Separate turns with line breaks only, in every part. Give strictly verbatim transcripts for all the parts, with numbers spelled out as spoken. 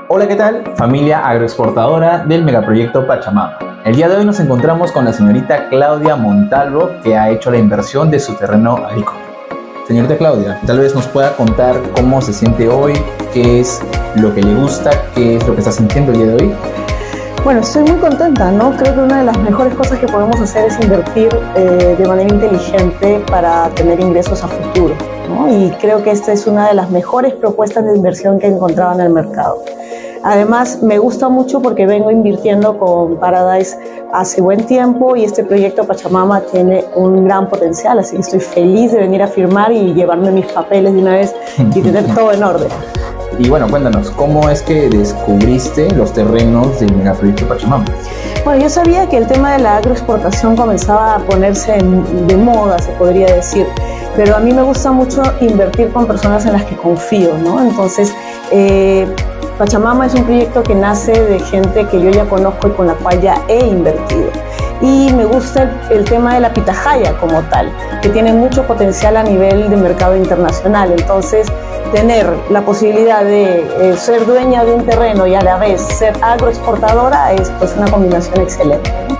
Hola, ¿qué tal? Familia agroexportadora del megaproyecto Pachamama. El día de hoy nos encontramos con la señorita Claudia Montalvo, que ha hecho la inversión de su terreno agrícola. Señorita Claudia, tal vez nos pueda contar cómo se siente hoy, qué es lo que le gusta, qué es lo que está sintiendo el día de hoy.
Bueno, estoy muy contenta, ¿no? Creo que una de las mejores cosas que podemos hacer es invertir eh, de manera inteligente para tener ingresos a futuro, ¿no? Y creo que esta es una de las mejores propuestas de inversión que he encontrado en el mercado. Además, me gusta mucho porque vengo invirtiendo con Paradise hace buen tiempo y este proyecto Pachamama tiene un gran potencial, así que estoy feliz de venir a firmar y llevarme mis papeles de una vez y tener todo en orden.
Y bueno, cuéntanos, ¿cómo es que descubriste los terrenos del megaproyecto Pachamama?
Bueno, yo sabía que el tema de la agroexportación comenzaba a ponerse de moda, se podría decir, pero a mí me gusta mucho invertir con personas en las que confío, ¿no? Entonces, eh, Pachamama es un proyecto que nace de gente que yo ya conozco y con la cual ya he invertido. Y me gusta el, el tema de la pitahaya como tal, que tiene mucho potencial a nivel de mercado internacional. Entonces, tener la posibilidad de eh, ser dueña de un terreno y a la vez ser agroexportadora es pues una combinación excelente, ¿no?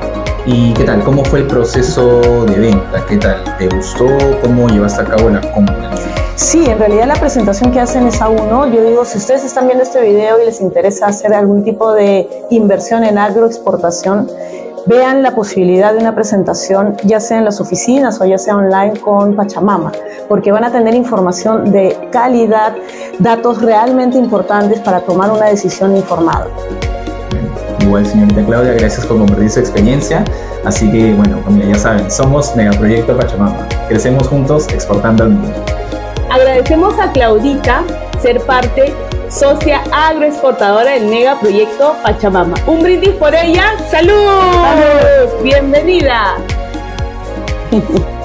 ¿Y qué tal? ¿Cómo fue el proceso de venta? ¿Qué tal? ¿Te gustó? ¿Cómo llevaste a cabo la compra?
Sí, en realidad la presentación que hacen es a uno. Yo digo, si ustedes están viendo este video y les interesa hacer algún tipo de inversión en agroexportación, vean la posibilidad de una presentación, ya sea en las oficinas o ya sea online con Pachamama, porque van a tener información de calidad, datos realmente importantes para tomar una decisión informada.
Igual, señorita Claudia, gracias por compartir su experiencia. Así que, bueno, familia, ya saben, somos Megaproyecto Pachamama. Crecemos juntos exportando al mundo.
Agradecemos a Claudita ser parte socia agroexportadora del megaproyecto Pachamama. Un brindis por ella. ¡Salud! ¡Salud! ¡Bienvenida!